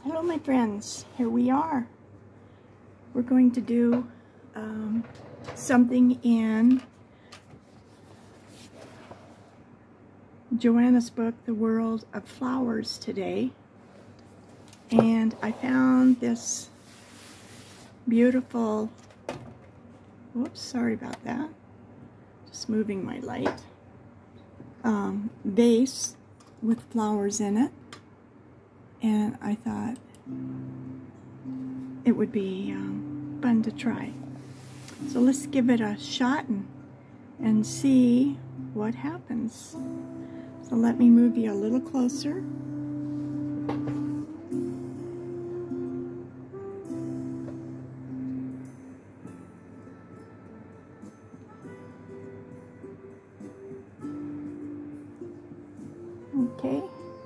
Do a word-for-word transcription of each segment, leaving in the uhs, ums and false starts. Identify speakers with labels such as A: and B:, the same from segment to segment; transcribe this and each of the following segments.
A: Hello my friends, here we are. We're going to do um, something in Johanna's book, The World of Flowers, today. And I found this beautiful, whoops, sorry about that, just moving my light, um, vase with flowers in it. And I thought it would be um, fun to try. So let's give it a shot and, and see what happens. So let me move you a little closer. Okay.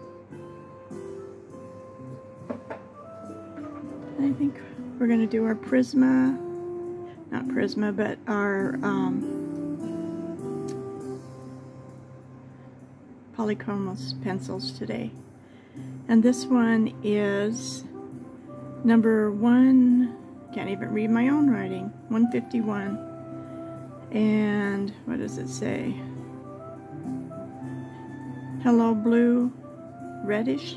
A: I think we're going to do our Prisma, not Prisma, but our um, polychromos pencils today. And this one is number one, can't even read my own writing, one fifty-one. And what does it say? Hello Blue, reddish.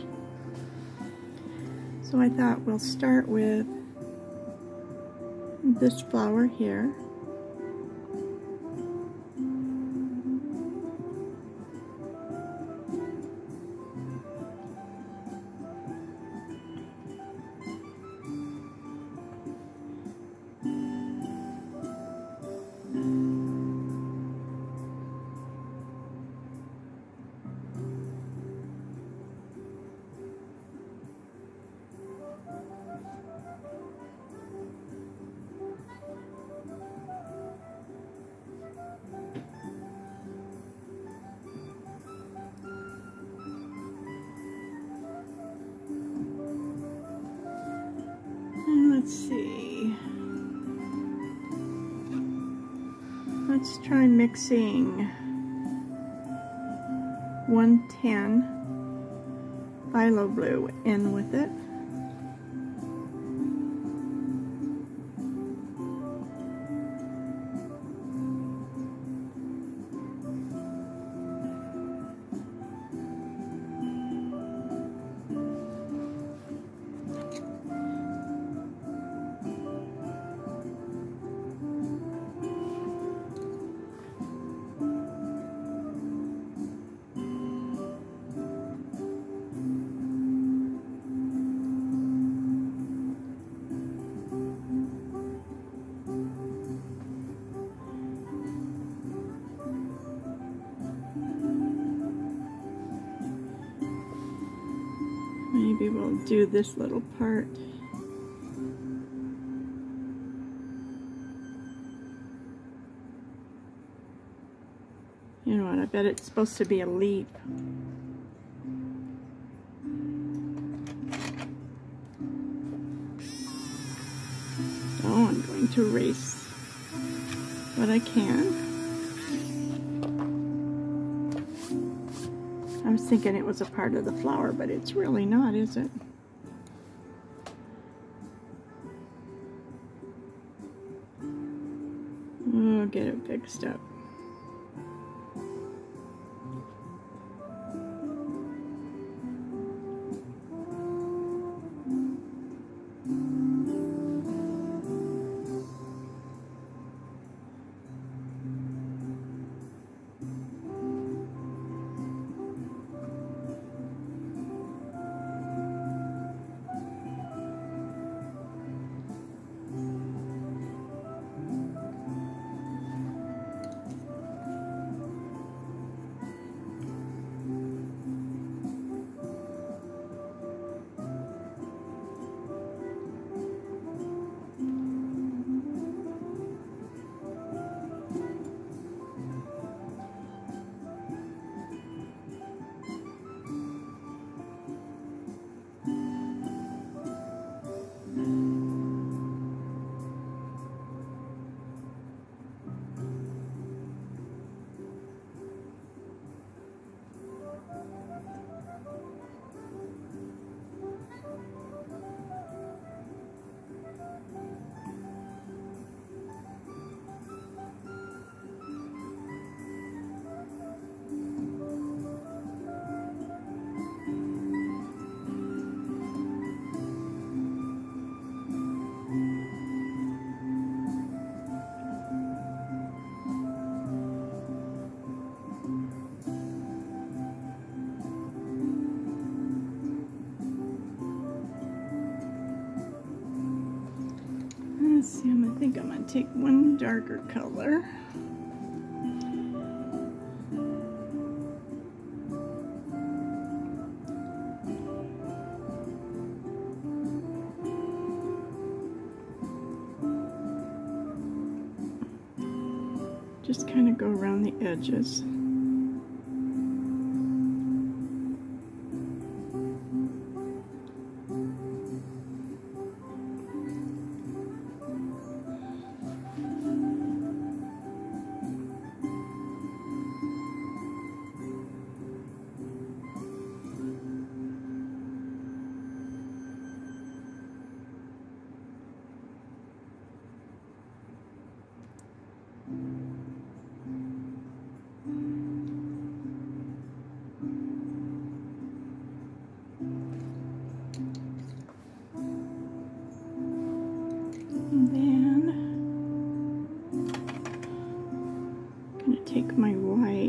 A: So I thought we'll start with this flower here. Let's see. Let's try mixing one ten phthalo blue in with it. Maybe we'll do this little part. You know what, I bet it's supposed to be a leaf. Oh, I'm going to erase what I can. I was thinking it was a part of the flower, but it's really not, is it? Oh, get it fixed up. Let's see, I'm gonna think I'm gonna take one darker color. Just kind of go around the edges. And then I'm going to take my white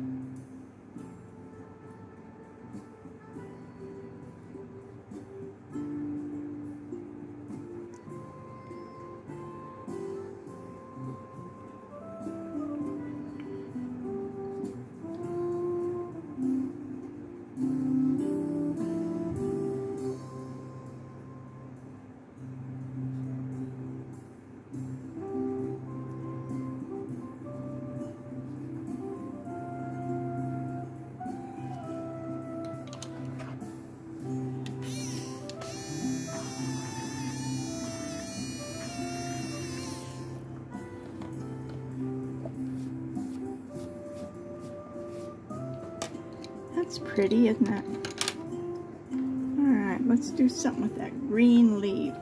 A: That's pretty, isn't it? Alright, let's do something with that green leaf.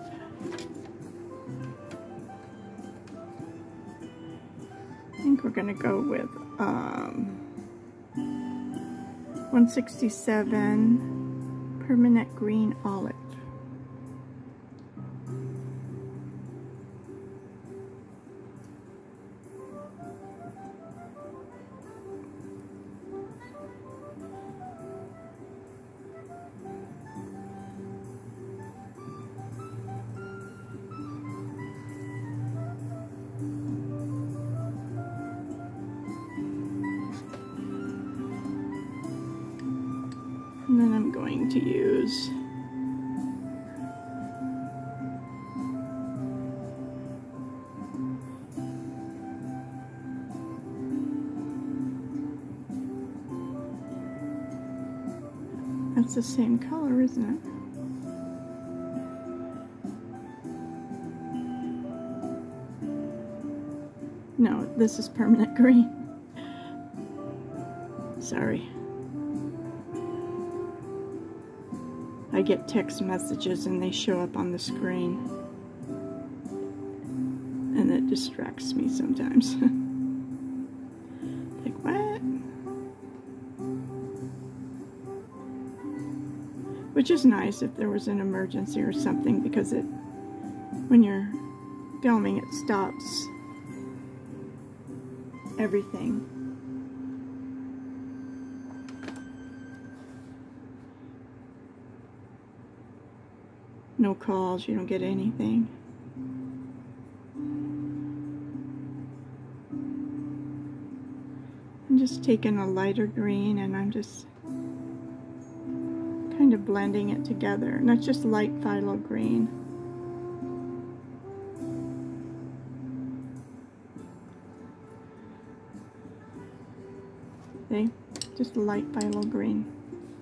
A: I think we're going to go with um, one sixty-seven Permanent Green Olive. And then I'm going to use that's the same color, isn't it? No, this is Permanent Green. Sorry. I get text messages and they show up on the screen, and it distracts me sometimes. Like, what? Which is nice if there was an emergency or something, because it, when you're filming, it stops everything. No calls, you don't get anything. I'm just taking a lighter green and I'm just kind of blending it together. And that's just light phthalo green. See? Just light phthalo green.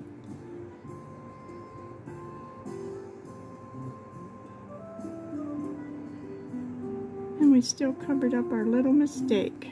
A: And we still covered up our little mistake.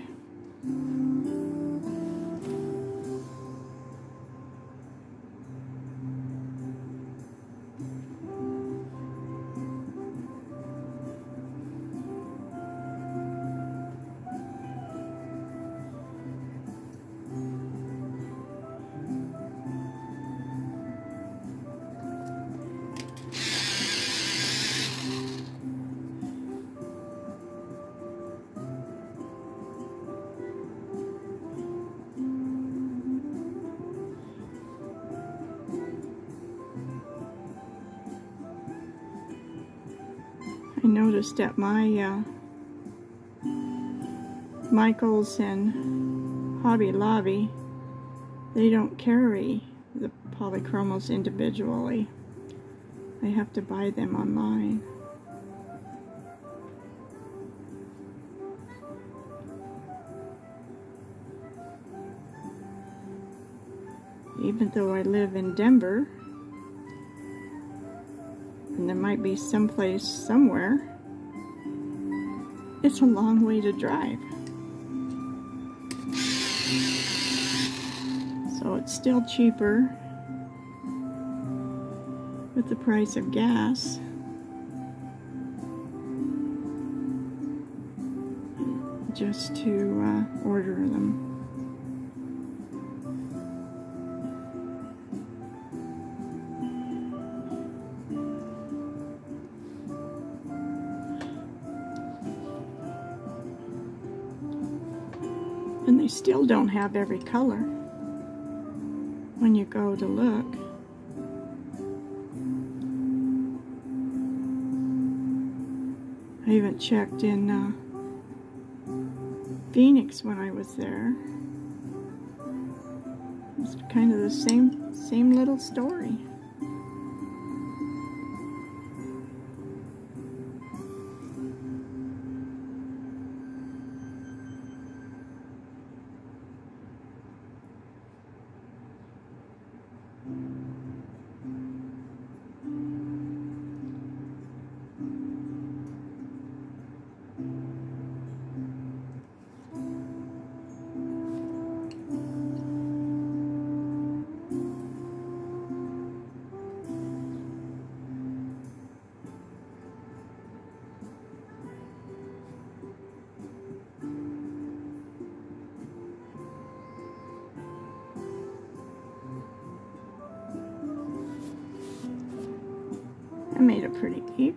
A: I noticed at my uh, Michael's and Hobby Lobby, they don't carry the polychromos individually. I have to buy them online. Even though I live in Denver, and there might be someplace somewhere, it's a long way to drive. So it's still cheaper with the price of gas. Just to uh, order them. And they still don't have every color when you go to look. I even checked in uh, Phoenix when I was there. It's kind of the same, same little story. I made a pretty cape.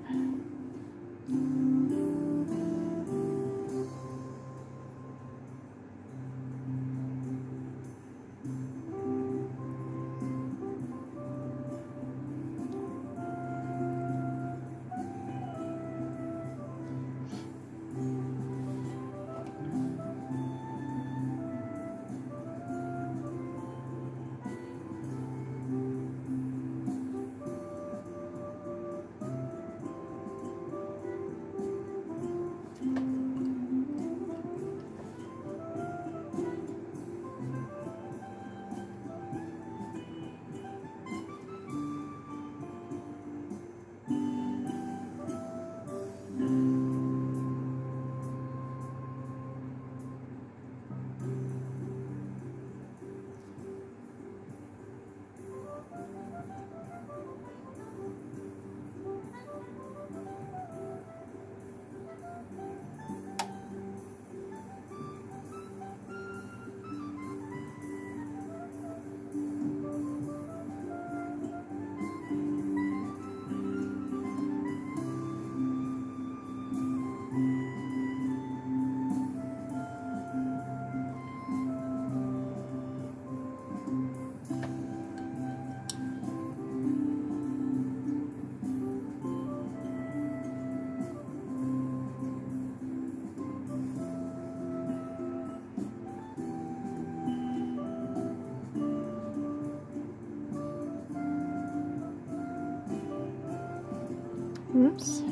A: Whoops.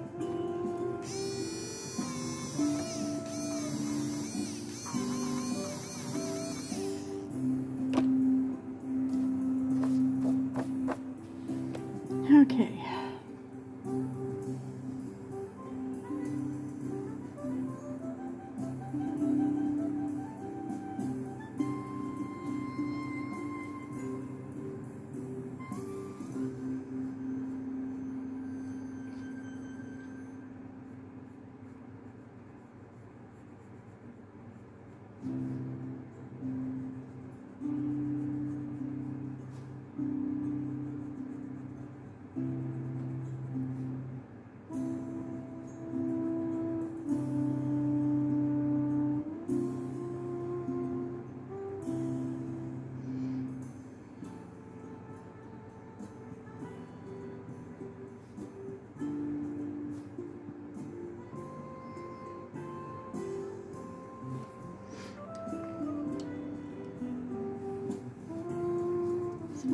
A: Okay.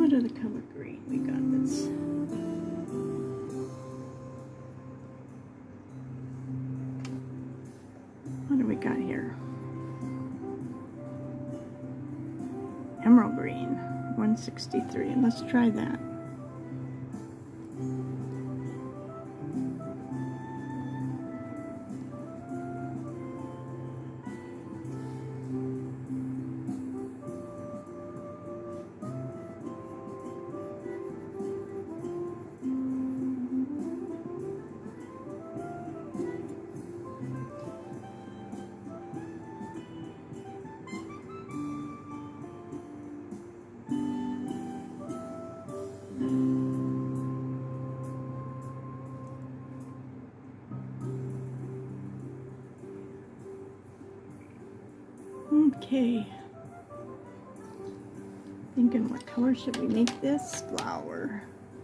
A: What are the color green we got? This. What do we got here? Emerald green, one sixty-three. Let's try that. Okay, thinking what color should we make this flower?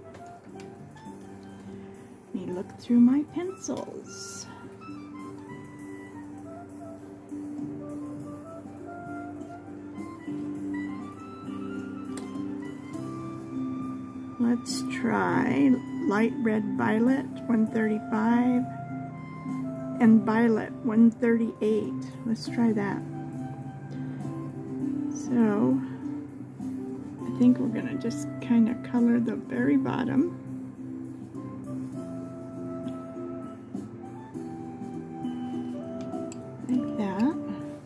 A: Let me look through my pencils. Let's try light red violet, one thirty-five, and violet, one thirty-eight. Let's try that. So, I think we're going to just kind of color the very bottom. Like that.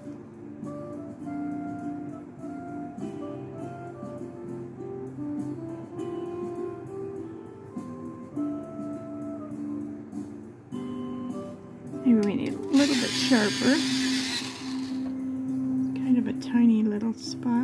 A: Maybe we need a little bit sharper. Kind of a tiny little spot.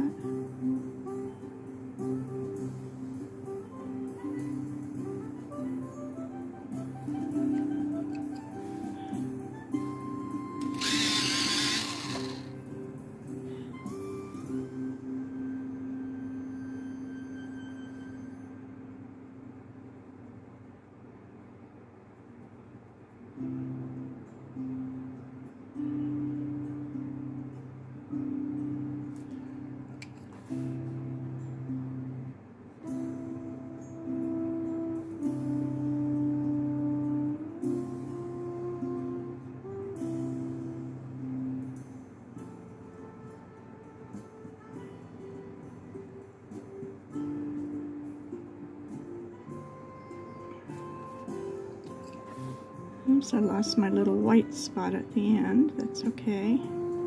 A: Oops, I lost my little white spot at the end. That's okay.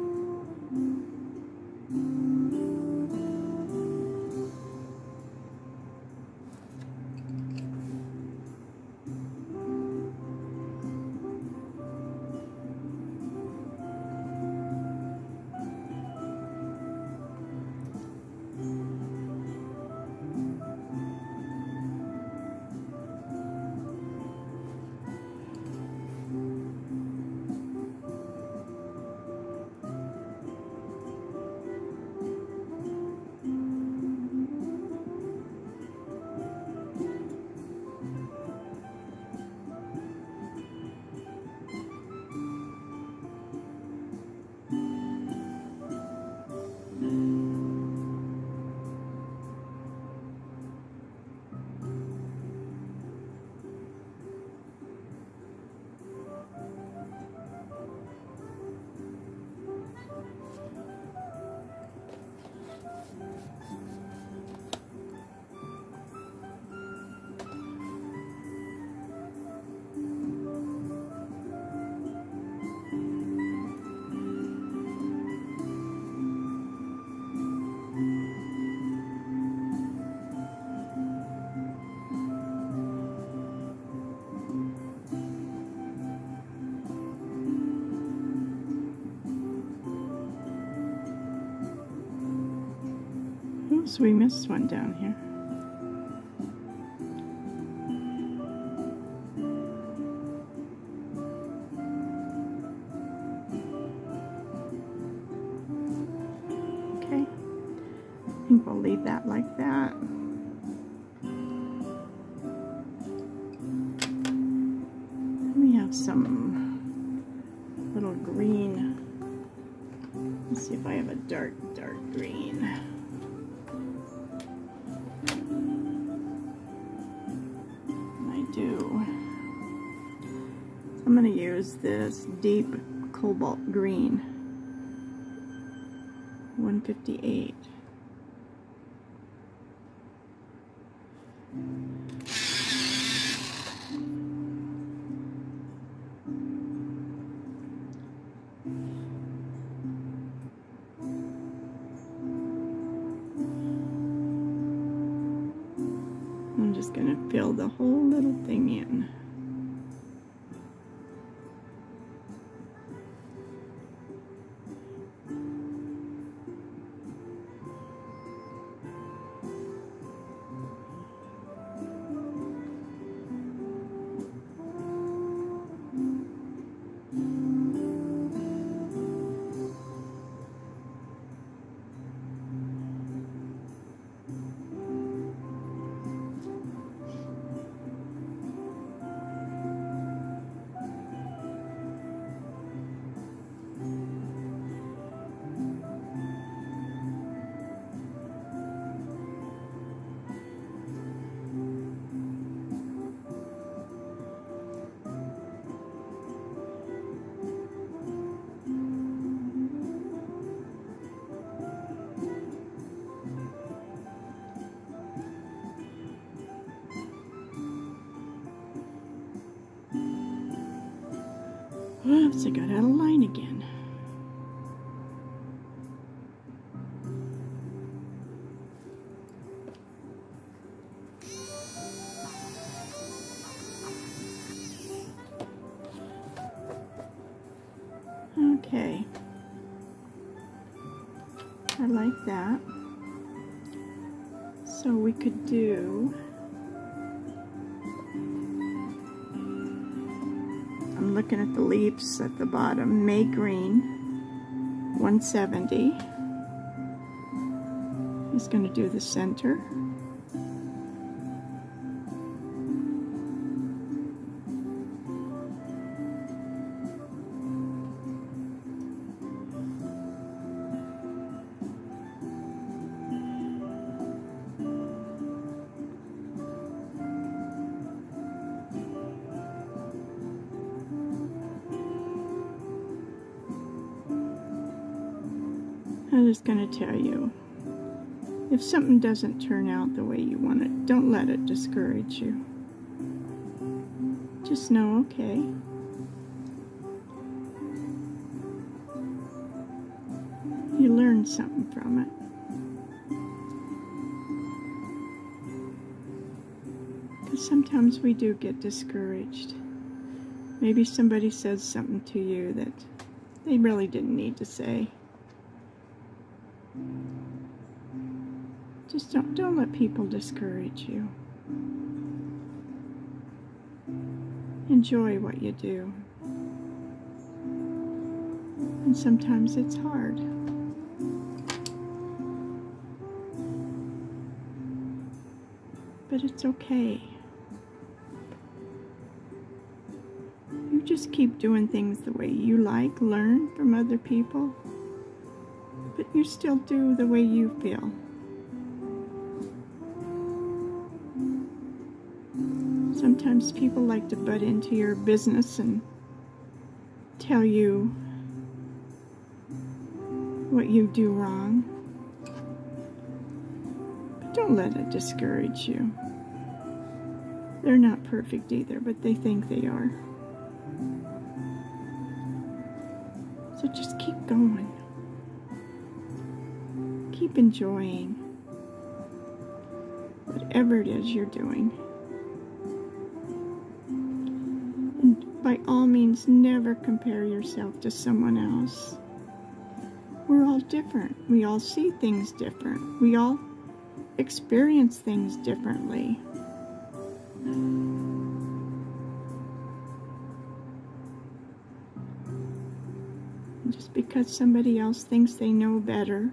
A: So we missed one down here. Okay, I think we'll leave that like that. We have some little green. Let's see if I have a dark, dark green. do? I'm going to use this deep cobalt green, one fifty-eight. I'm just going to fill the whole little thing in. Oops, I got out of line again. Okay. I like that. So we could do... I'm looking at the leaves at the bottom. May green, one seventy. He's going to do the center. I'm just going to tell you, if something doesn't turn out the way you want it, don't let it discourage you. Just know, okay, you learned something from it. Because sometimes we do get discouraged. Maybe somebody says something to you that they really didn't need to say. Just don't, don't let people discourage you. Enjoy what you do. And sometimes it's hard. But it's okay. You just keep doing things the way you like, learn from other people, but you still do the way you feel. Sometimes people like to butt into your business and tell you what you do wrong. But don't let it discourage you. They're not perfect either, but they think they are. So just keep going. Keep enjoying whatever it is you're doing. By all means, never compare yourself to someone else. We're all different. We all see things different. We all experience things differently. And just because somebody else thinks they know better,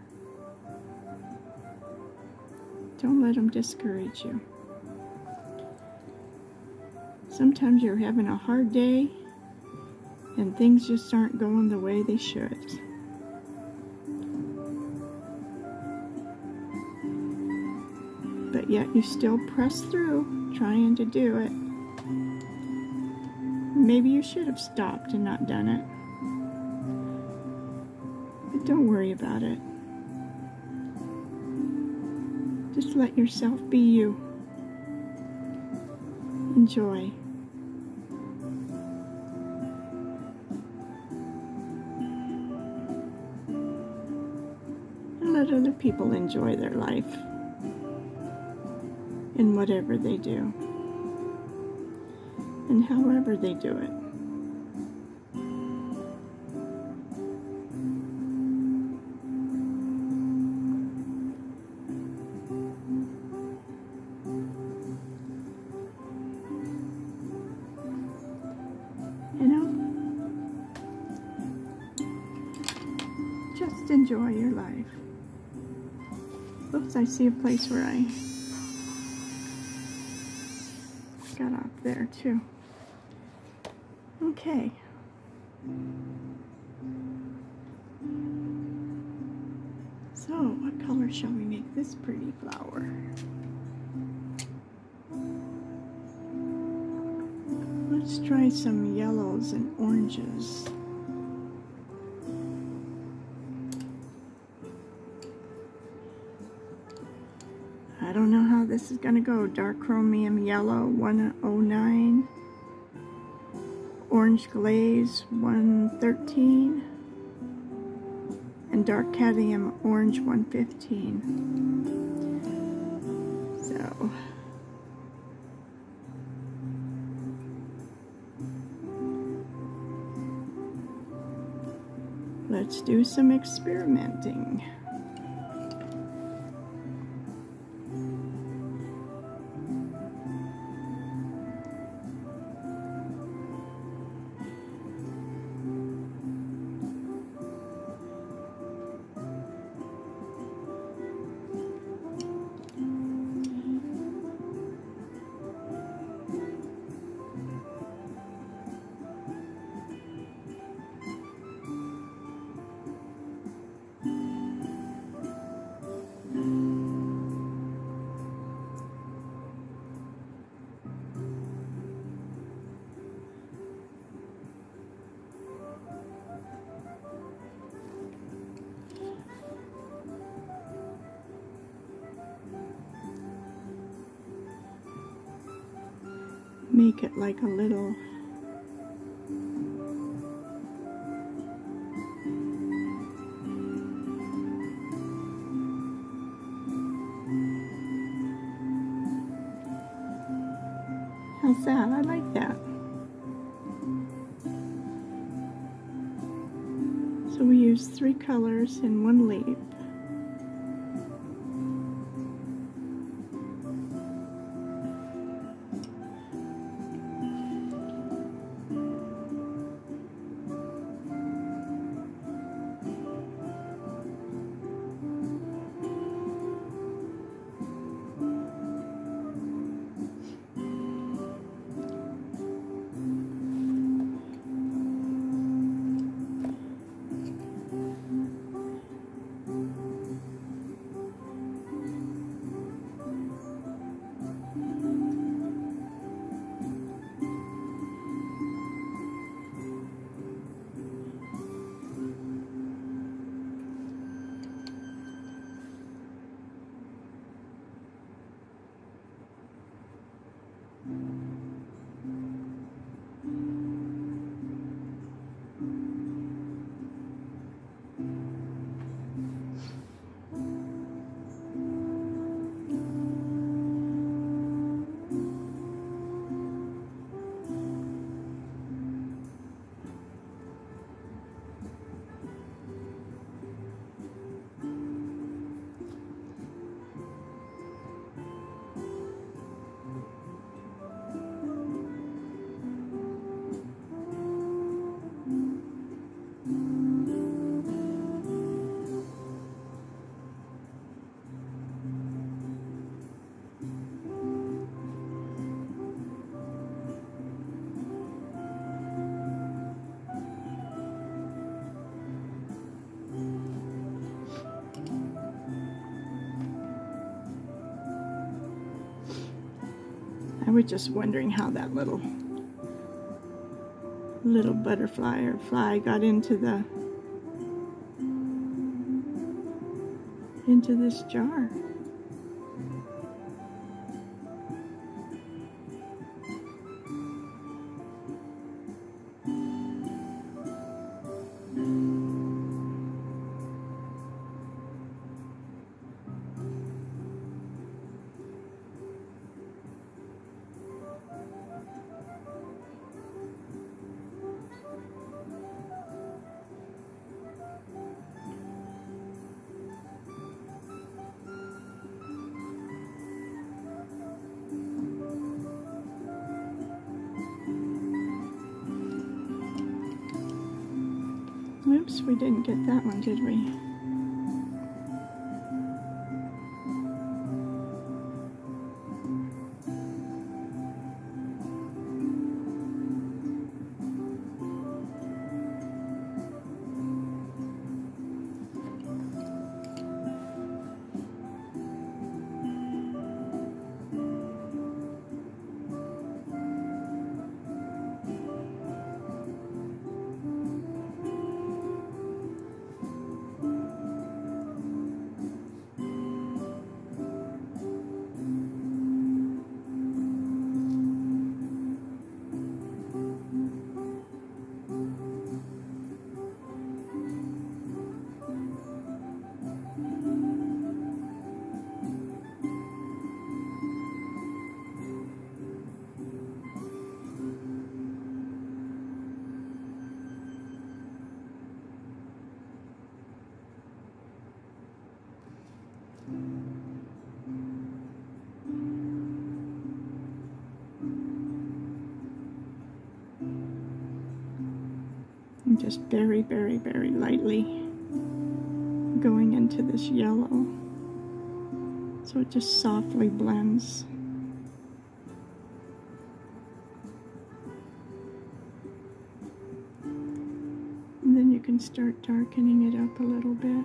A: don't let them discourage you. Sometimes you're having a hard day and things just aren't going the way they should. But yet you still press through, trying to do it. Maybe you should have stopped and not done it. But don't worry about it. Just let yourself be you. Enjoy. And let other people enjoy their life in whatever they do and however they do it. You know, just enjoy your life. Oops, I see a place where I got off there too. Okay. So, what color shall we make this pretty flower? Let's try some yellows and oranges. I don't know how this is going to go. Dark chromium yellow one oh nine, orange glaze one thirteen, and dark cadmium orange one fifteen. So let's do some experimenting. Make it like a little how's that? I like that. So we use three colors in one leaf. I was just wondering how that little little butterfly or fly got into the into this jar. Oops, we didn't get that one, did we? I'm just very, very, very lightly going into this yellow, so it just softly blends. And then you can start darkening it up a little bit.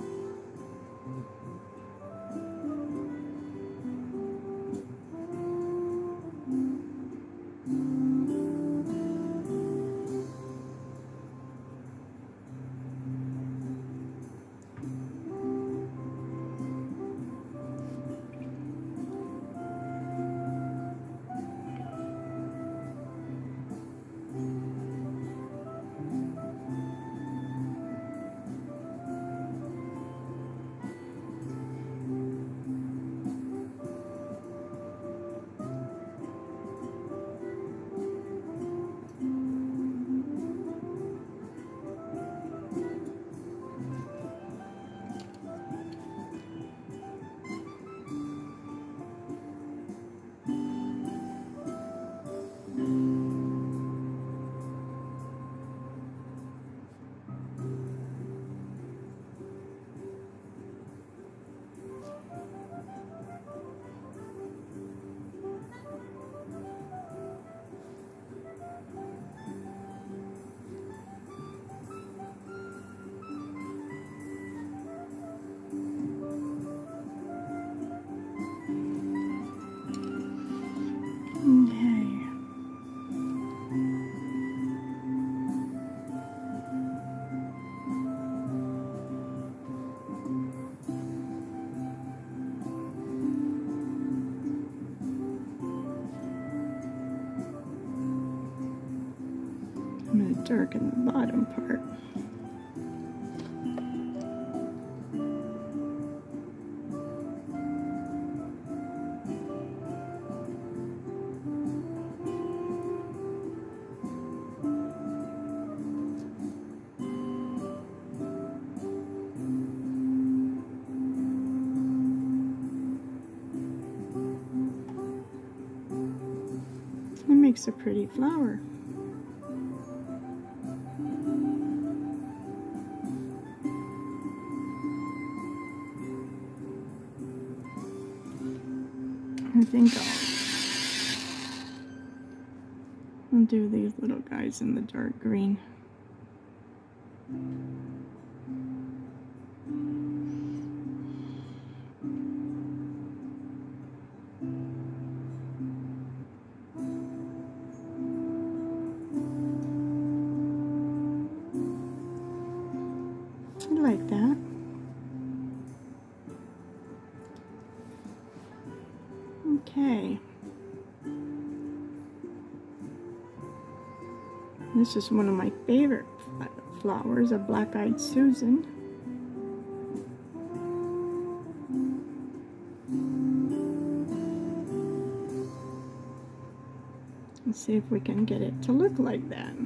A: I'm going to darken the bottom part. It makes a pretty flower. I think I'll, I'll do these little guys in the dark green. like that. Okay. This is one of my favorite flowers, a black-eyed Susan. Let's see if we can get it to look like that.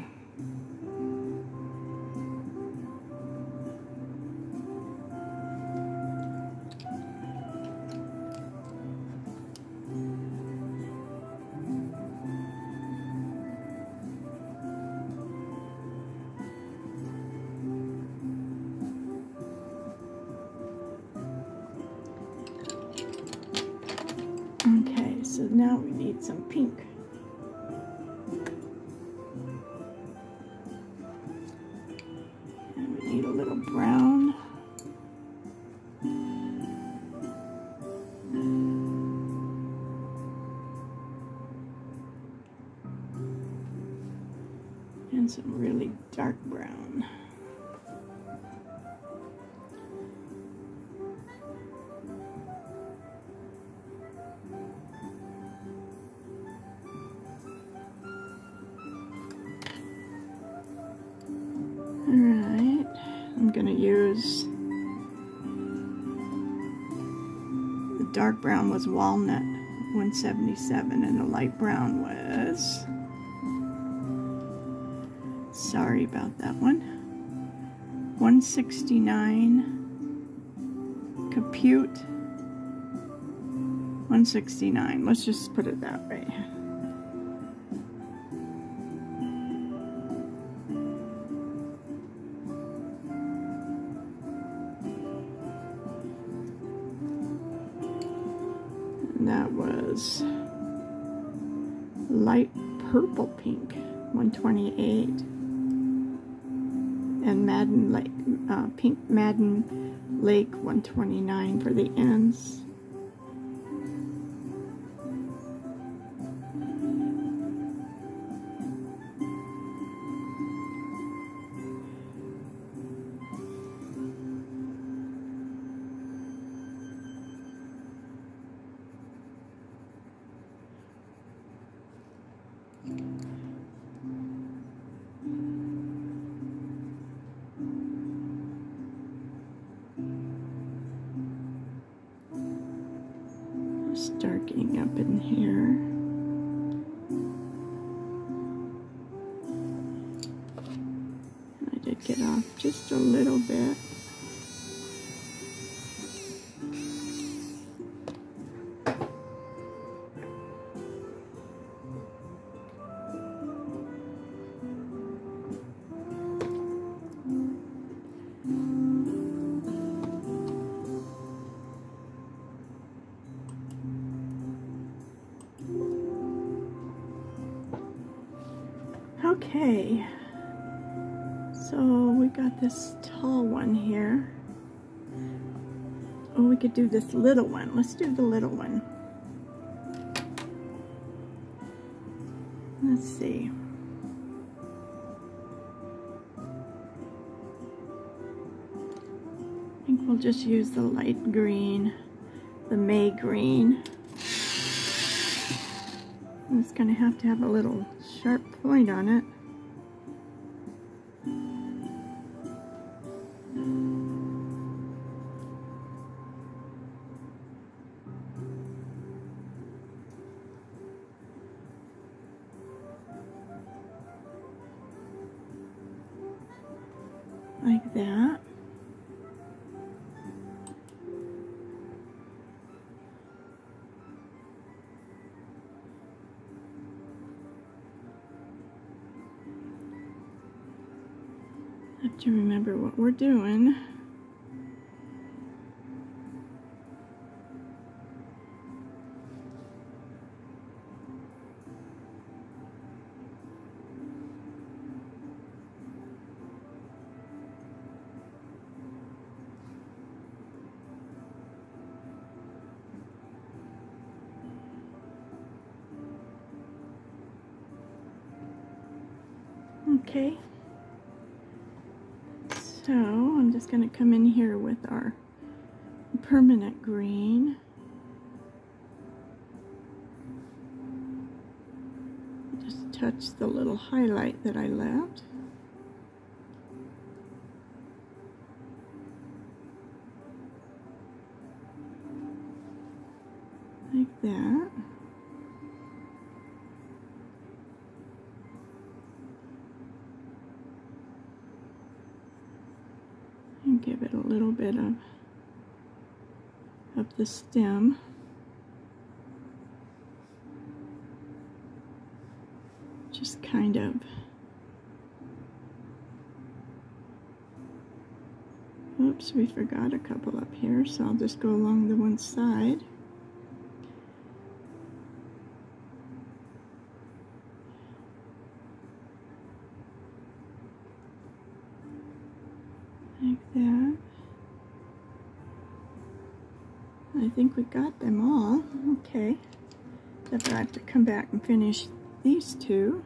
A: Okay, so now we need some pink. And we need a little brown. And some really dark brown. Alright, I'm going to use, the dark brown was walnut, one seventy-seven, and the light brown was, sorry about that one, one sixty-nine, Compute, one sixty-nine, let's just put it that way. That was light purple pink, one twenty-eight, and Madden Lake, uh, pink Madden Lake, one twenty-nine for the ends. Darking up in here. I did get off just a little bit. Okay, so we got this tall one here. Oh, we could do this little one. Let's do the little one. Let's see. I think we'll just use the light green, the May green. It's going to have to have a little sharp point on it. Like that. Have to remember what we're doing. Okay. So I'm just going to come in here with our permanent green. Just touch the little highlight that I left. Like that. And give it a little bit of, of the stem. Just kind of oops, we forgot a couple up here, so I'll just go along the one side. Like that. I think we got them all. Okay. Except I have to come back and finish these two.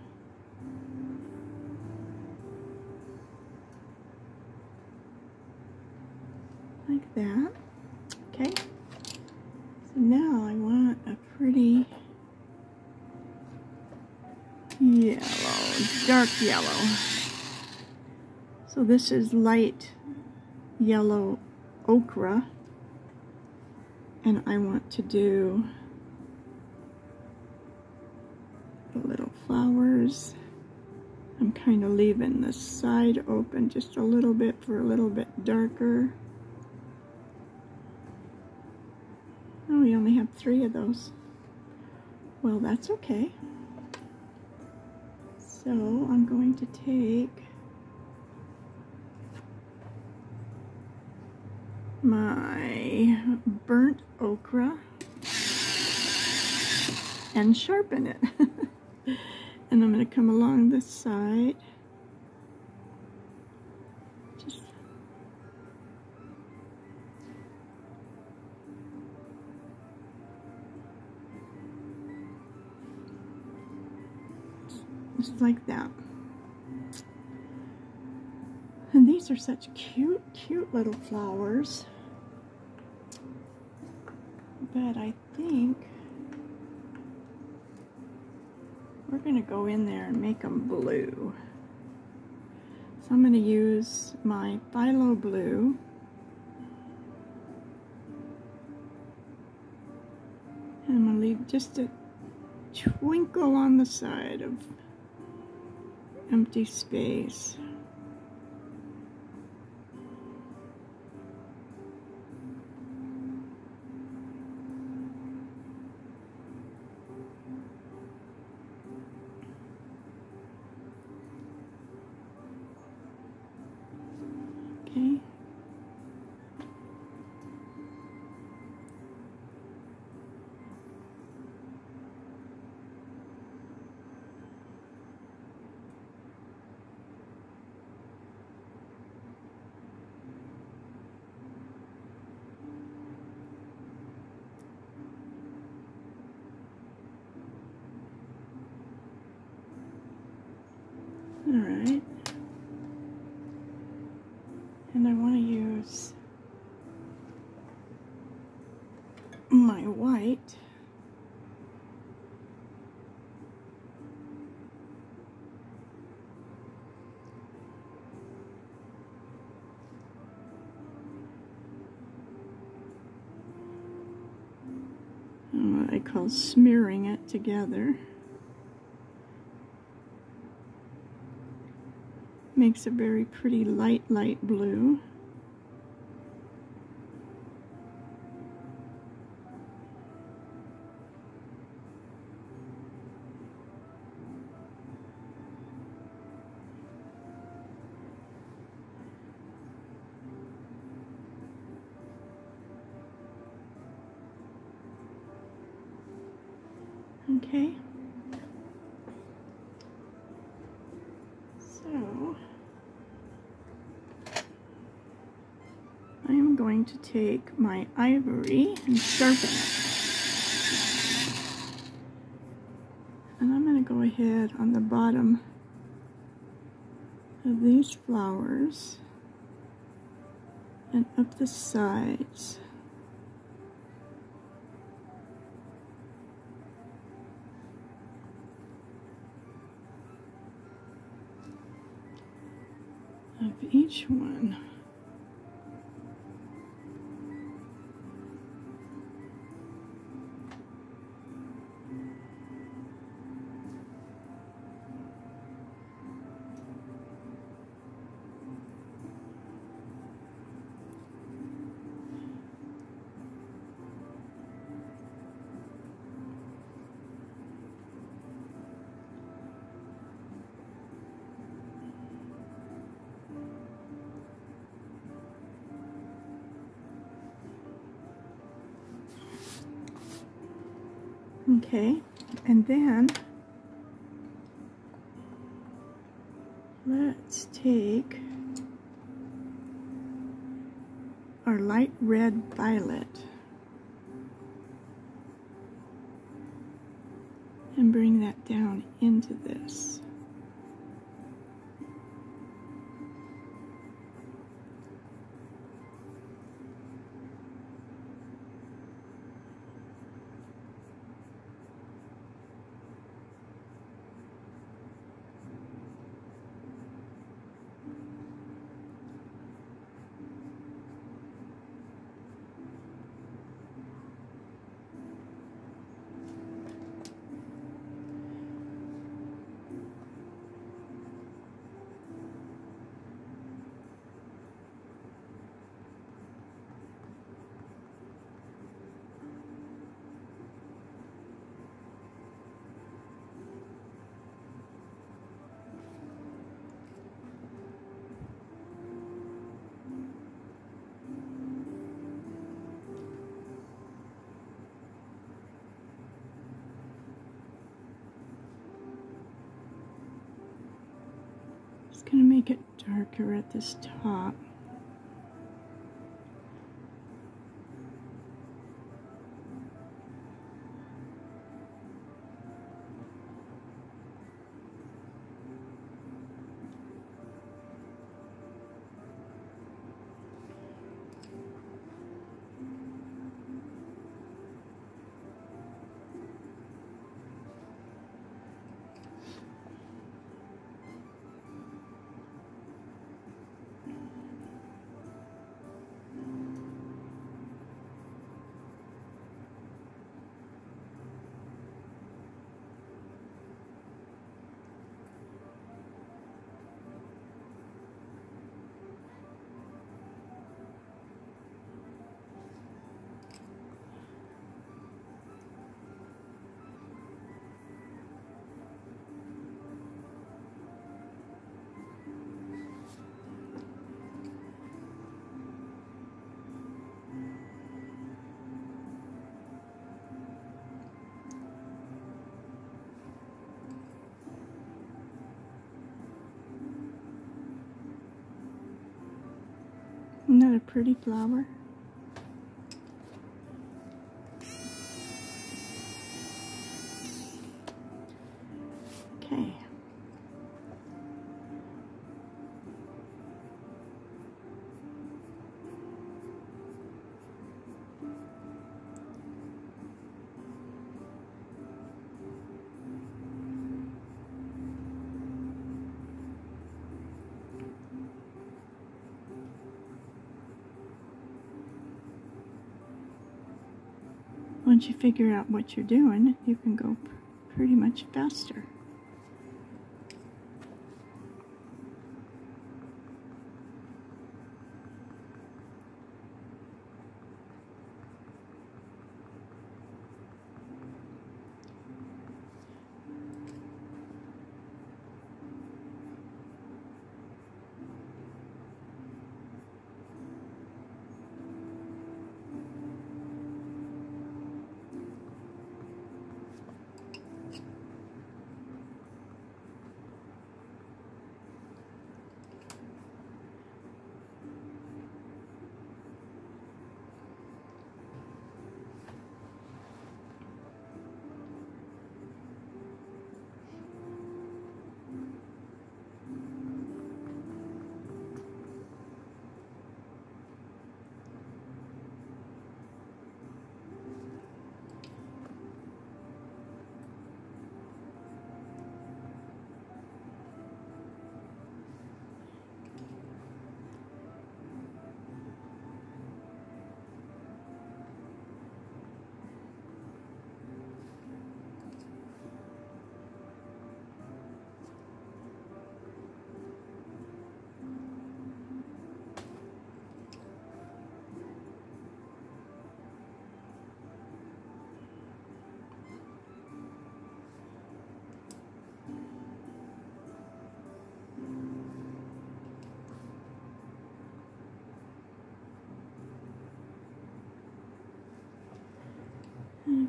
A: Like that. Okay. So now I want a pretty yellow, dark yellow. So this is light yellow ochre, and I want to do the little flowers. I'm kind of leaving the side open just a little bit for a little bit darker. Oh, we only have three of those. Well, that's okay. So I'm going to take my burnt ochre and sharpen it. And I'm going to come along this side. Just just like that. And these are such cute, cute little flowers. But I think we're going to go in there and make them blue. So I'm going to use my phthalo blue. And I'm going to leave just a twinkle on the side of empty space. Okay. All right. And I want to use my white what I call smearing it together. Makes a very pretty light, light blue. Okay. So I am going to take my ivory and sharpen it. And I'm going to go ahead on the bottom of these flowers and up the sides. Of each one. Okay, and then let's take our light red violet and bring that down into this. Just going to make it darker at this top. Isn't that a pretty flower? Okay. Once you figure out what you're doing, you can go pr- pretty much faster.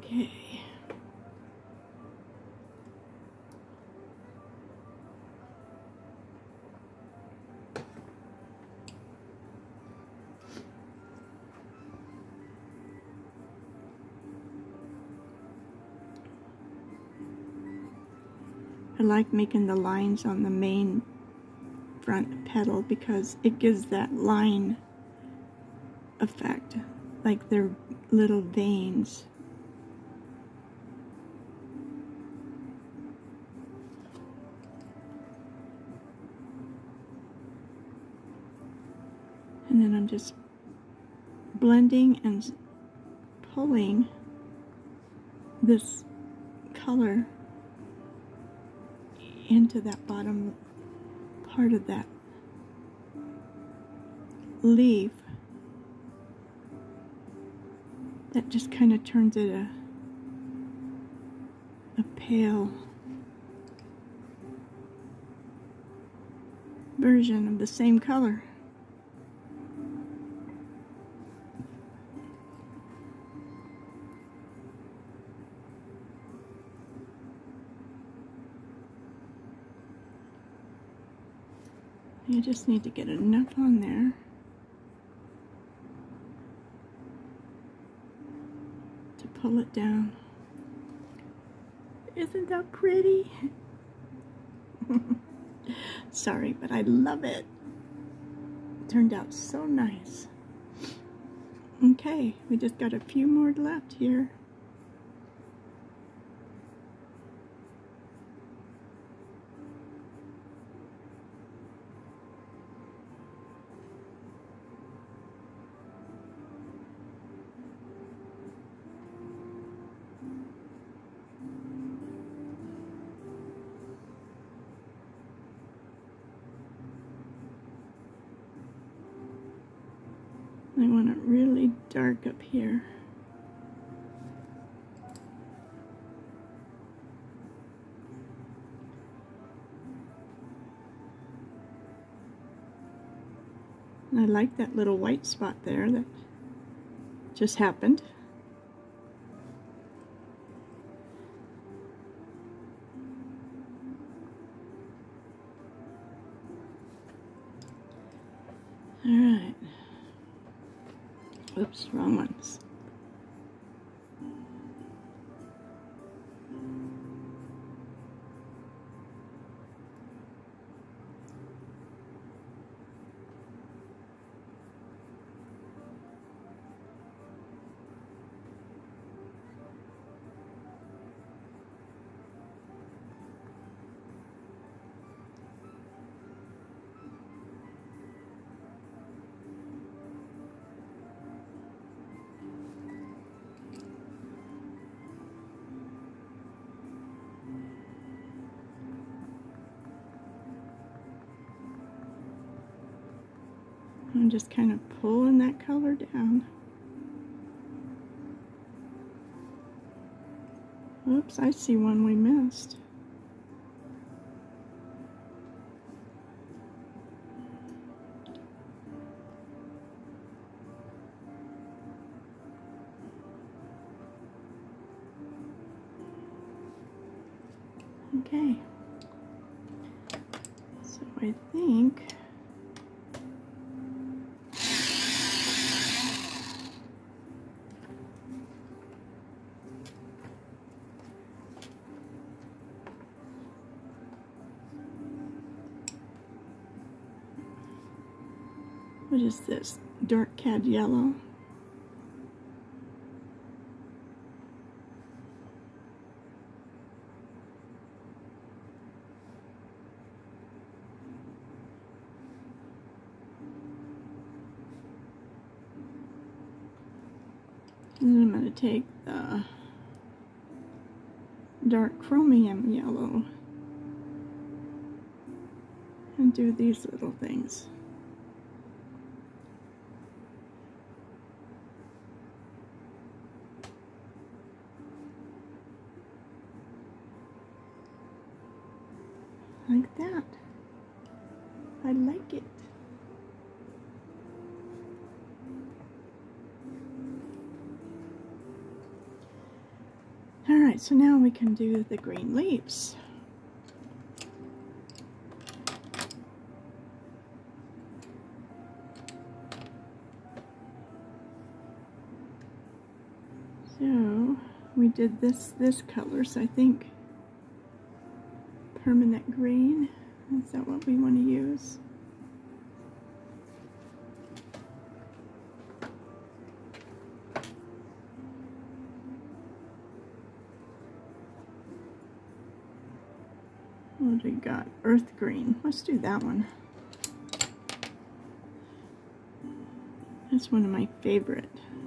A: Okay. I like making the lines on the main front petal because it gives that line effect, like they're little veins. And then I'm just blending and pulling this color into that bottom part of that leaf. That just kind of turns it a, a pale version of the same color. You just need to get enough on there to pull it down. Isn't that pretty? Sorry, but I love it. It turned out so nice. Okay, we just got a few more left here. I want it really dark up here. And I like that little white spot there that just happened. All right. Oops, wrong ones. I'm just kind of pulling that color down. Oops, I see one we missed. Okay. So I think what is this? Dark cad yellow. And then I'm going to take the dark chromium yellow and do these little things. Like that. I like it. Alright, so now we can do the green leaves. So we did this this color, so I think permanent green, is that what we want to use? What do we got? Earth green. Let's do that one. That's one of my favorite.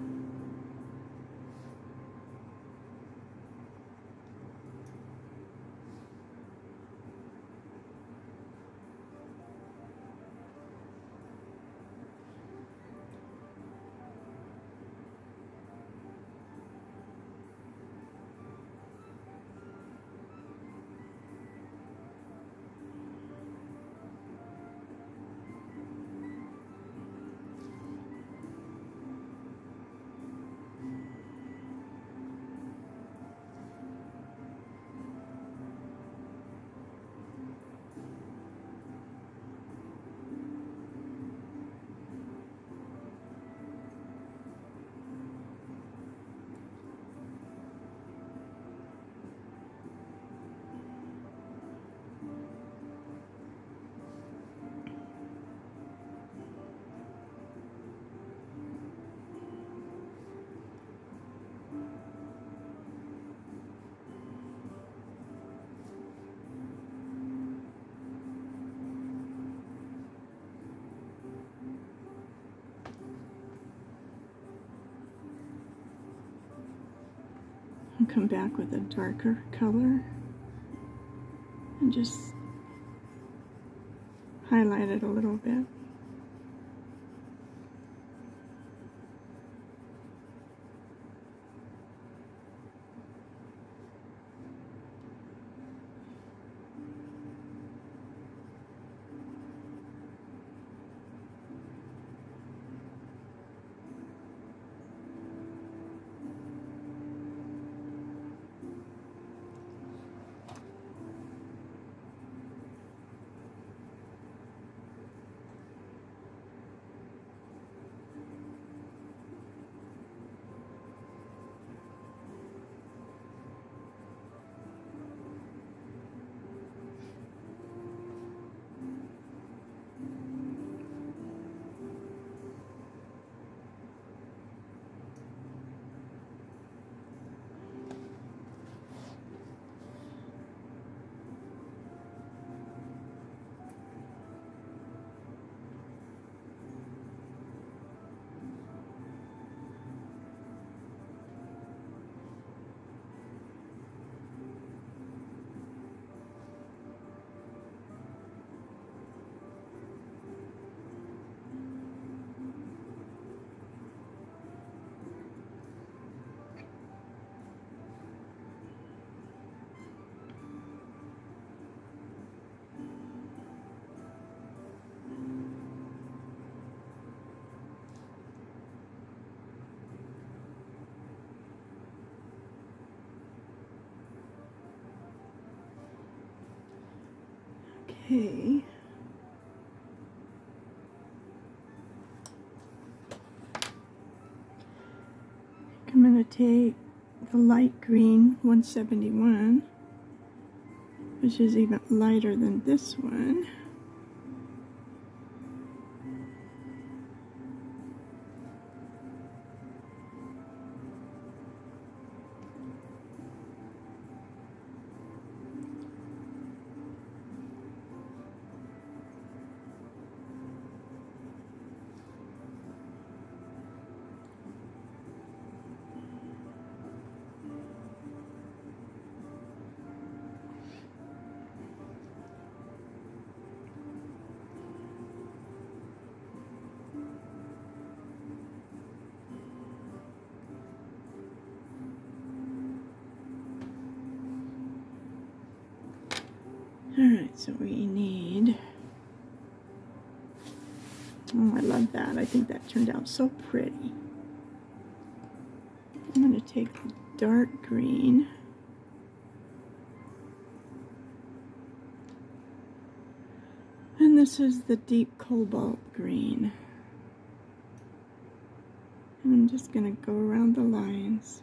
A: I'll come back with a darker color and just highlight it a little bit. Okay. I'm going to take the light green one seventy-one, which is even lighter than this one. Alright, so we need, oh, I love that. I think that turned out so pretty. I'm going to take the dark green And this is the deep cobalt green. And I'm just going to go around the lines.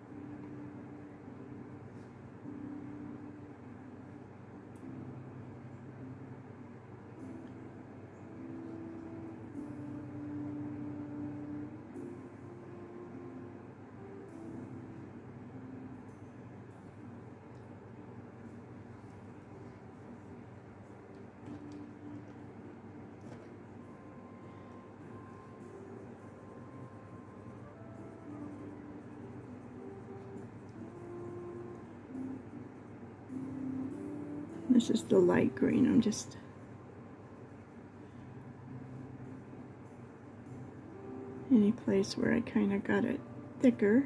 A: This is the light green. I'm just any place where I kind of got it thicker.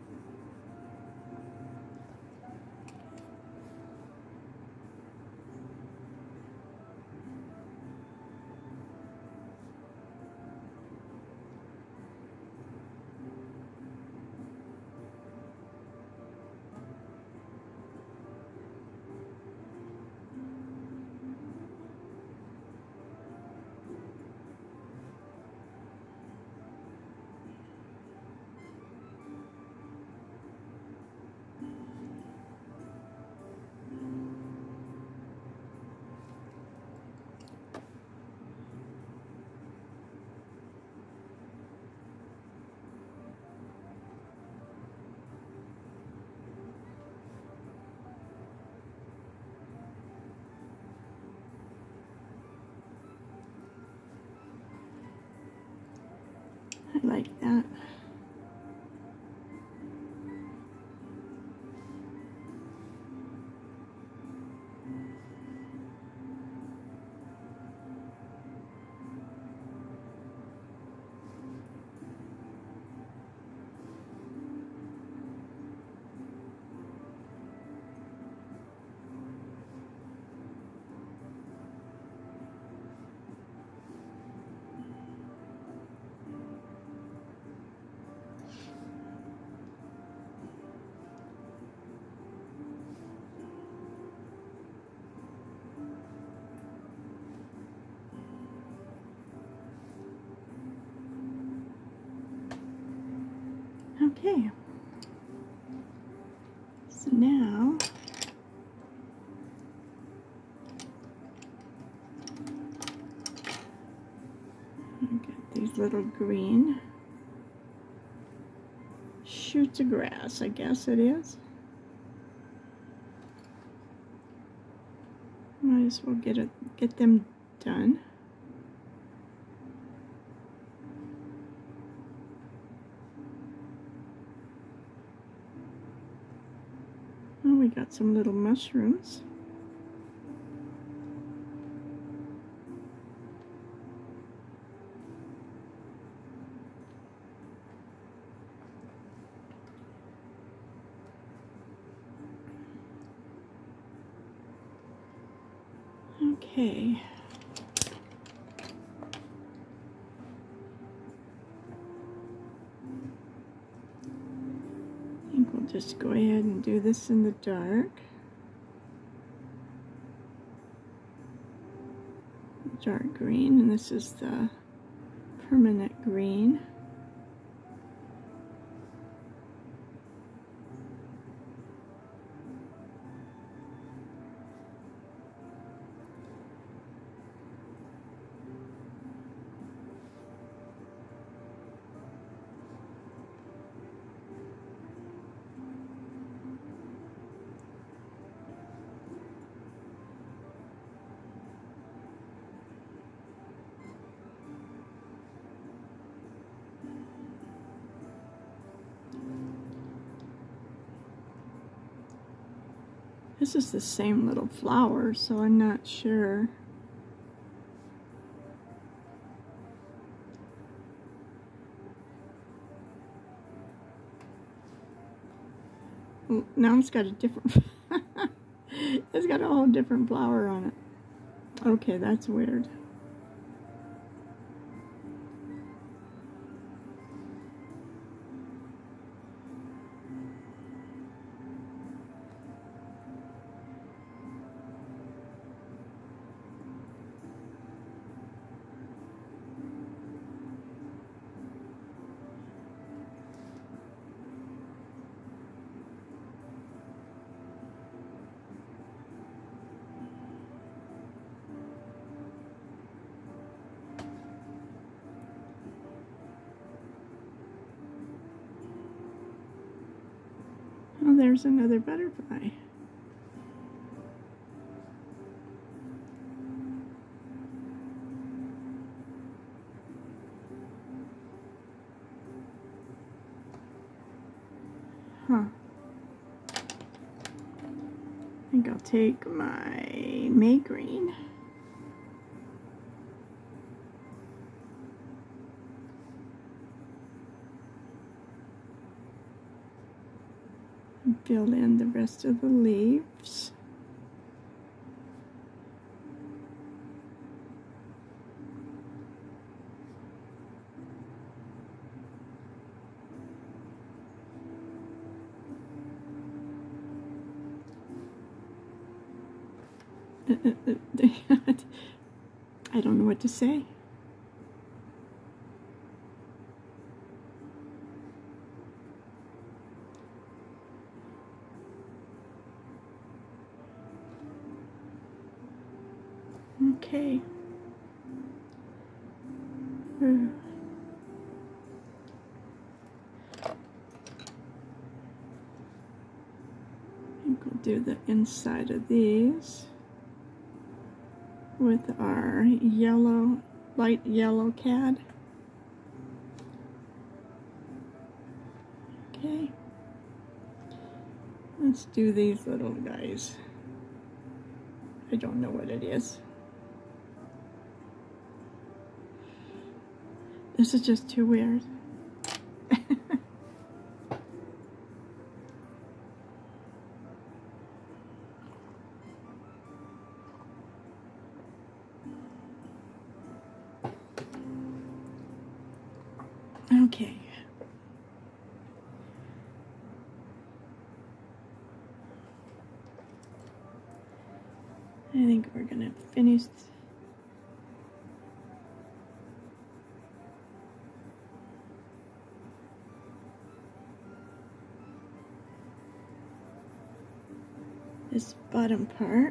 A: I like that. Okay, so now I've got these little green shoots of grass, I guess it is. Might as well get it, get them done. We got some little mushrooms. Okay. I think we'll just go ahead and do this in the dark. Dark green, and this is the permanent green. This is the same little flower, so I'm not sure. Well, now it's got a different, it's got a whole different flower on it. Okay, that's weird. there's another butterfly. Huh. I think I'll take my May green. And fill in the rest of the leaves. I don't know what to say. Okay. Uh. I think we'll do the inside of these with our yellow, light yellow cad. Okay. Let's do these little guys. I don't know what it is. This is just too weird. Okay. I think we're gonna finish this bottom part.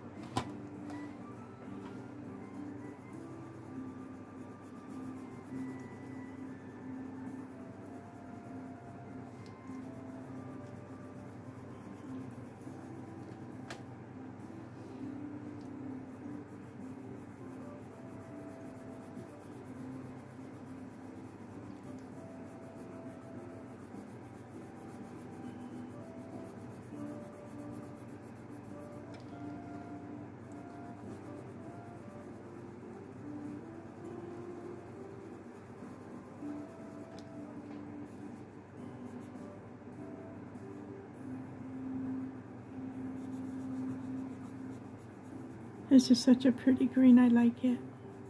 A: This is such a pretty green, I like it.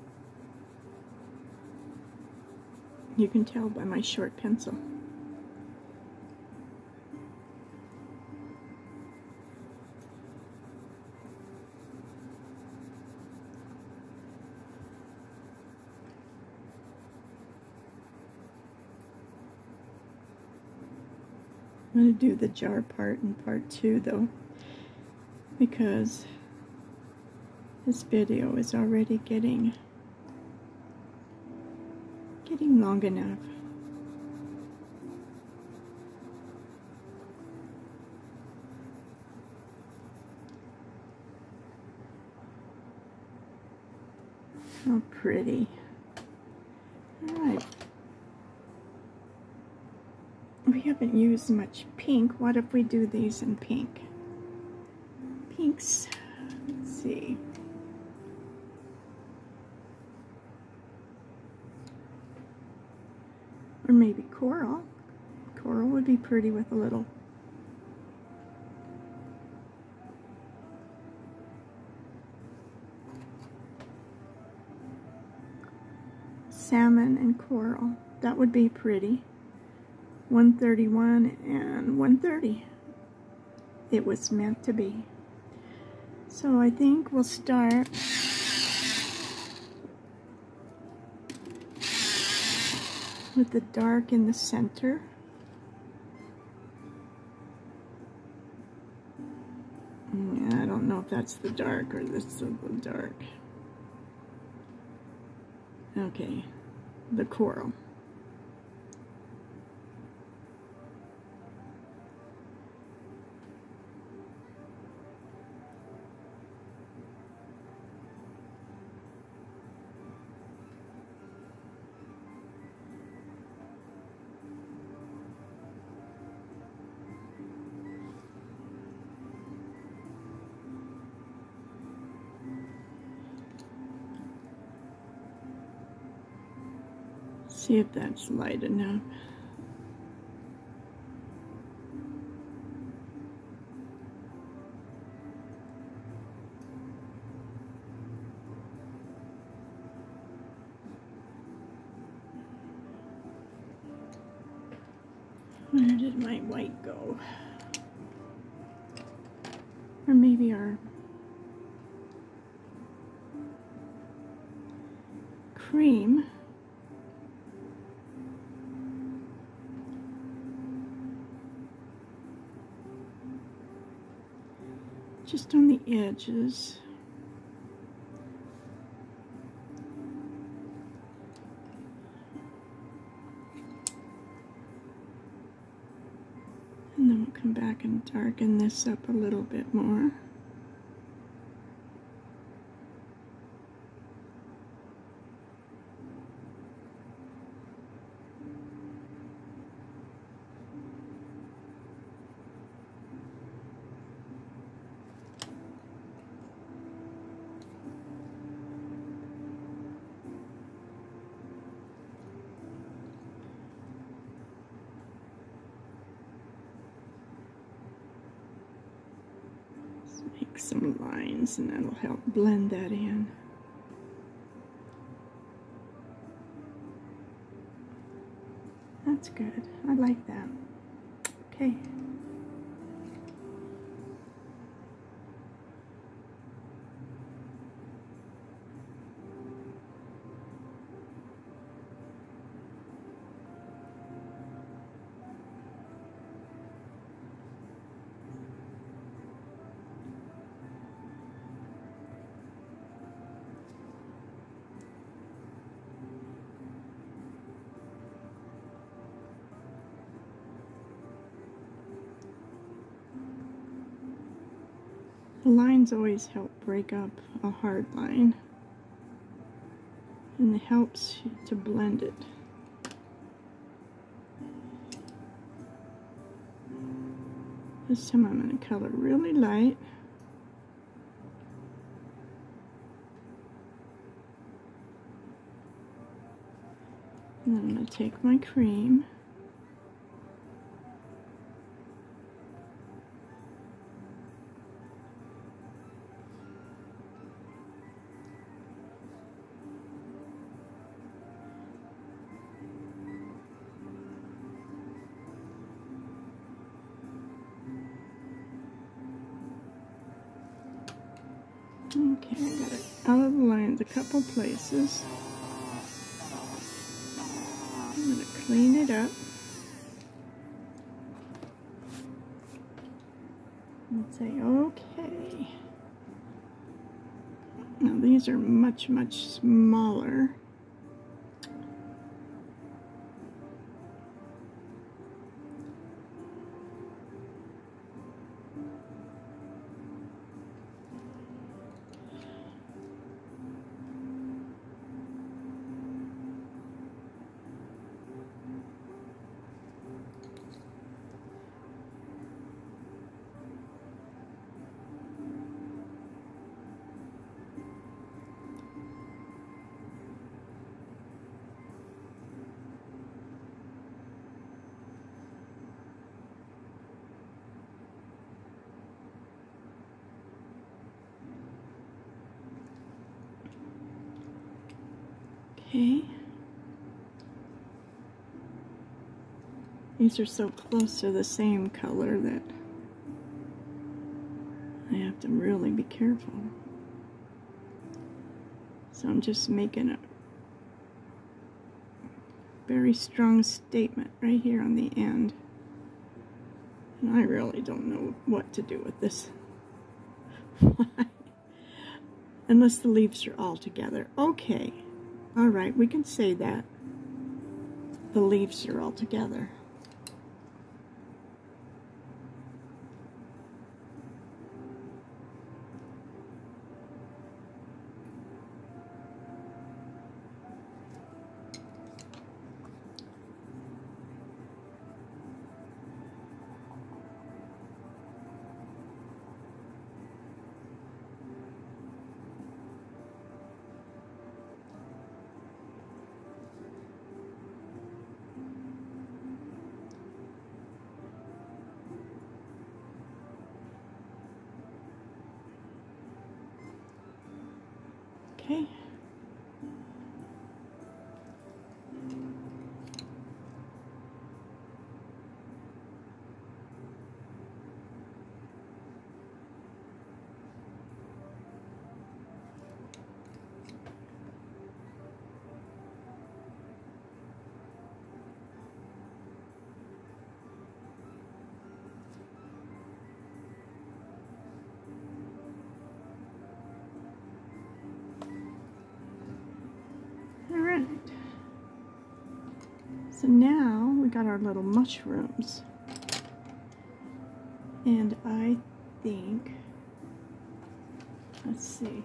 A: You can tell by my short pencil. I'm going to do the jar part in part two though, because this video is already getting getting long enough. How pretty. All right. We haven't used much pink. What if we do these in pink? Pinks. Let's see. Or maybe coral. Coral would be pretty with a little. Salmon and coral. That would be pretty. one thirty-one and one thirty. It was meant to be. So I think we'll start with the dark in the center. Yeah, I don't know if that's the dark or this is the dark. Okay, the coral. See if that's light enough. Where did my white go? Or maybe our cream. Just on the edges. And then we'll come back and darken this up a little bit more. Make some lines and that'll help blend that in. That's good. I like that. Okay. The lines always help break up a hard line, and it helps to blend it. This time I'm going to color really light. And then I'm going to take my cream. Okay, I got it out of the lines a couple places. I'm going to clean it up. And say, okay. Now these are much, much smaller. Okay. These are so close to the same color that I have to really be careful. So I'm just making a very strong statement right here on the end. And I really don't know what to do with this. Why? Unless the leaves are all together. Okay. All right, we can say that. The leaves are all together. Okay. Alright, so now we got our little mushrooms, and I think, let's see,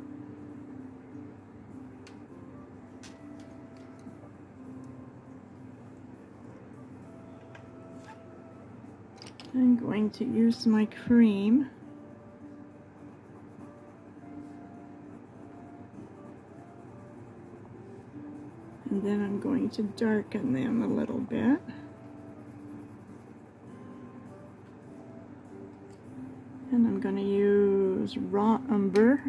A: I'm going to use my cream. And then I'm going to darken them a little bit. And I'm going to use raw umber.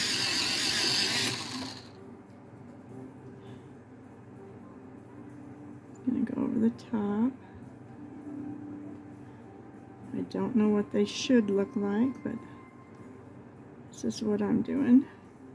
A: I'm going to go over the top. I don't know what they should look like, but this is what I'm doing.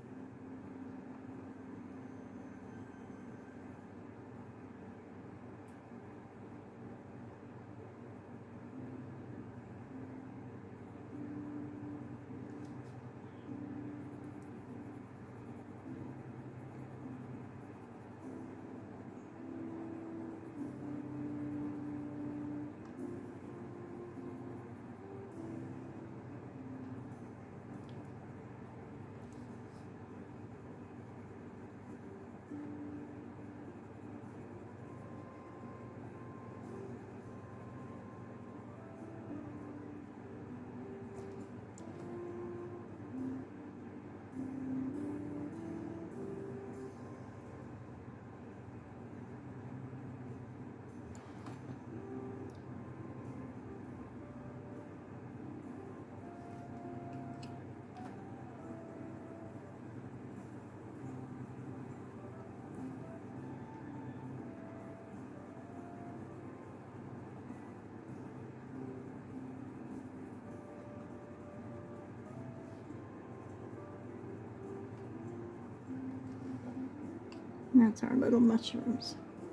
A: And that's our little mushrooms.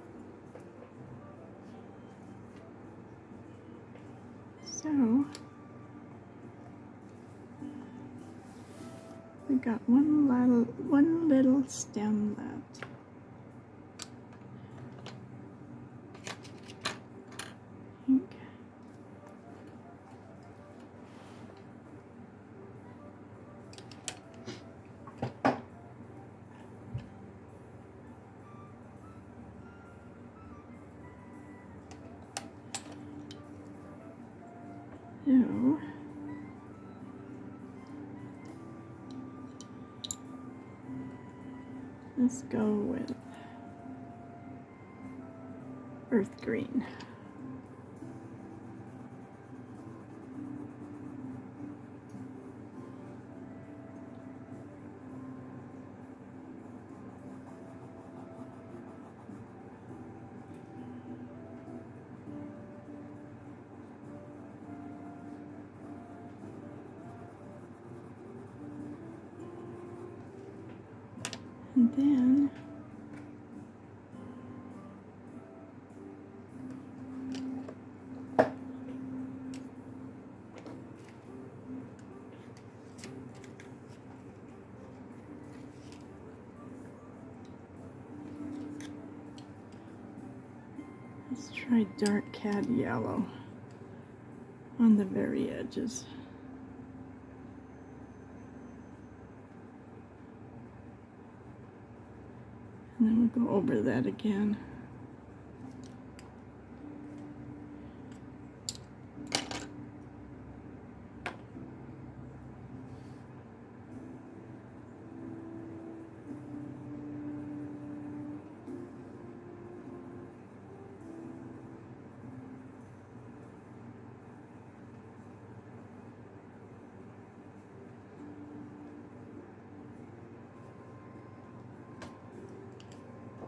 A: So, we got one little, one little stem left. Pink. So, let's go with earth green. And then let's try dark cad yellow on the very edges. And then we'll go over that again.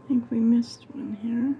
A: I think we missed one here.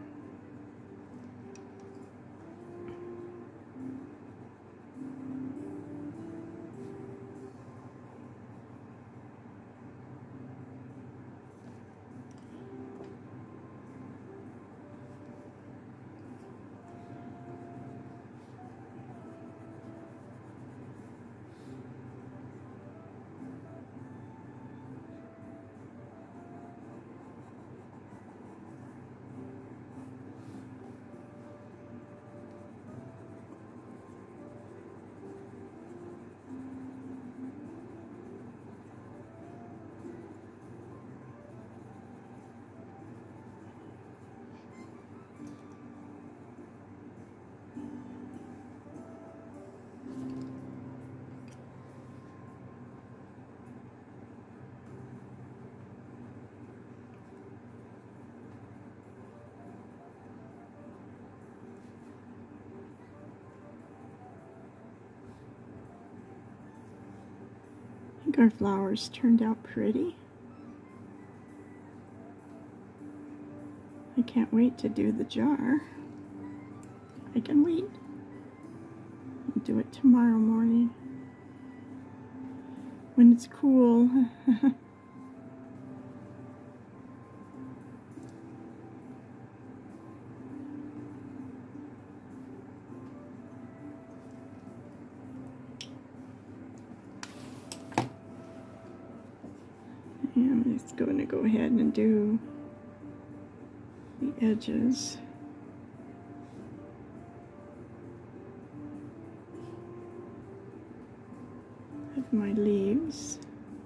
A: I think our flowers turned out pretty. I can't wait to do the jar. I can wait. I'll do it tomorrow morning when it's cool. And I'm just going to go ahead and do the edges. Of my leaves.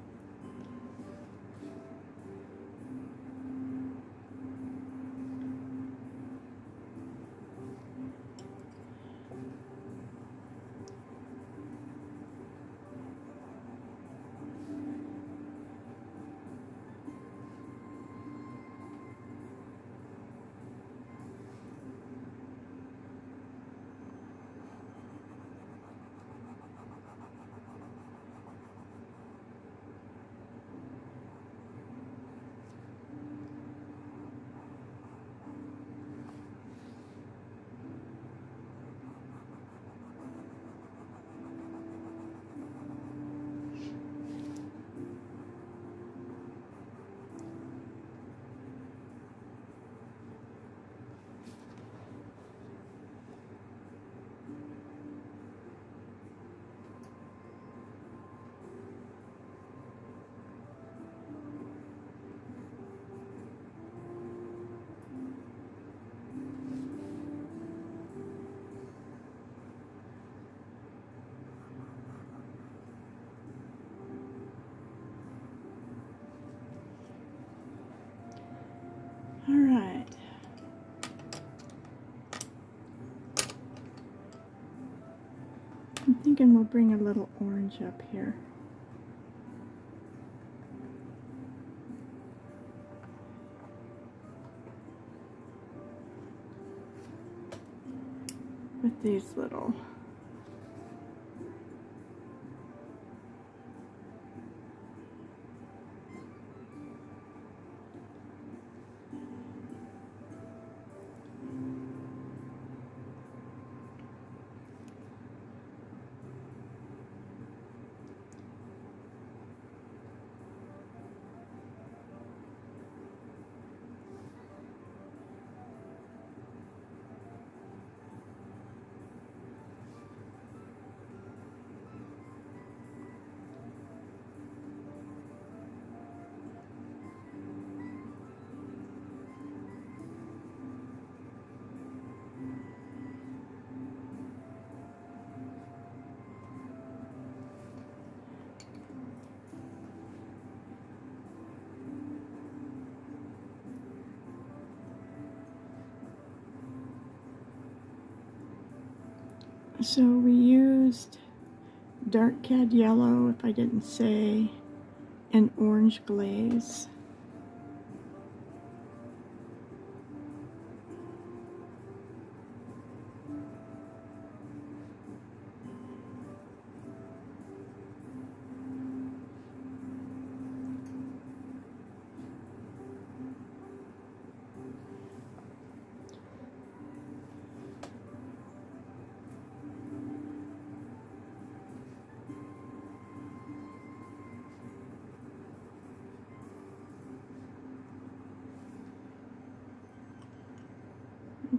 A: All right. I'm thinking we'll bring a little orange up here. With these little So we used dark cad yellow, if I didn't say, and orange glaze.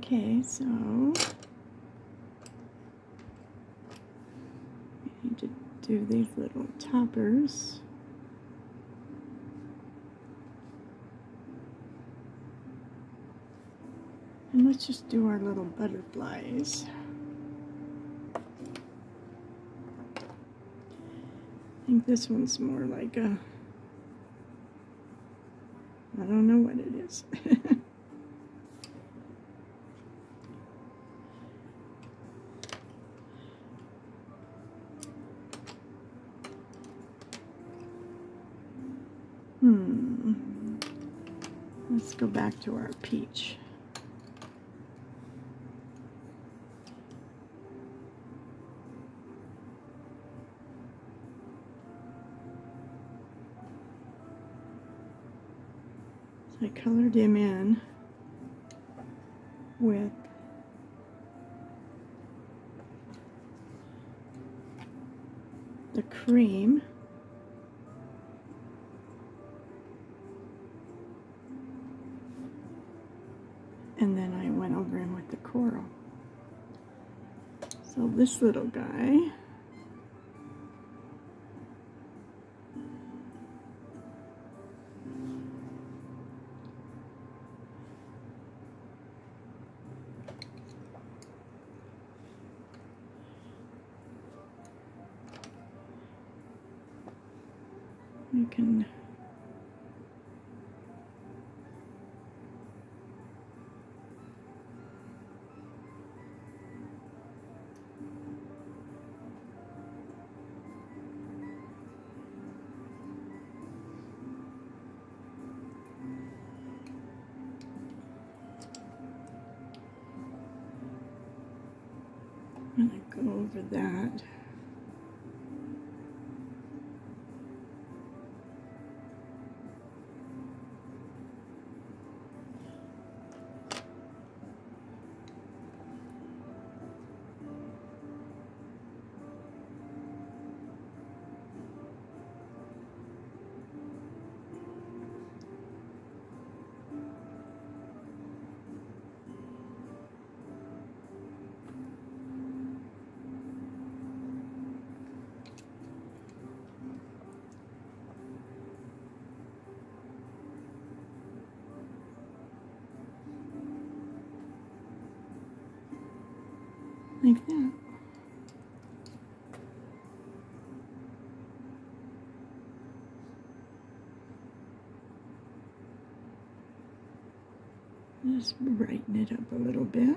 A: Okay, so we need to do these little toppers. And let's just do our little butterflies. I think this one's more like a, I don't know what it is. Hmm. Let's go back to our peach. I colored him in with the cream, and then I went over him with the coral. So this little guy, you can I'm going to go over that. Like that. Just brighten it up a little bit.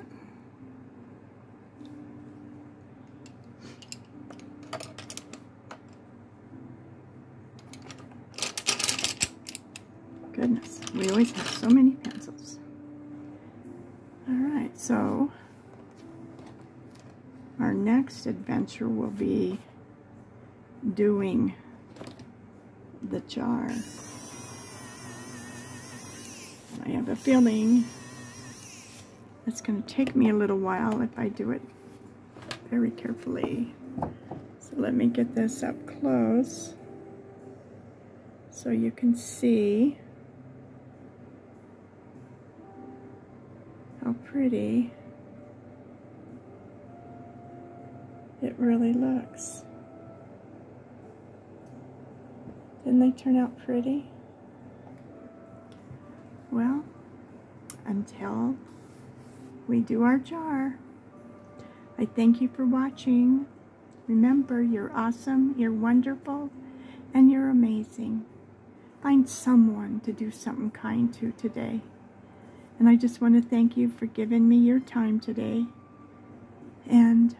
A: Goodness, we always have so many pencils. All right, so our next adventure will be doing the jar. I have a feeling it's going to take me a little while if I do it very carefully. So let me get this up close so you can see how pretty it really looks. Didn't they turn out pretty? Well, until we do our jar, I thank you for watching. Remember, you're awesome, you're wonderful, and you're amazing. Find someone to do something kind to today. And I just want to thank you for giving me your time today. And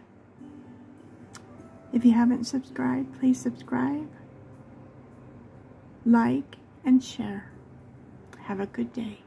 A: if you haven't subscribed, please subscribe, like, and share. Have a good day.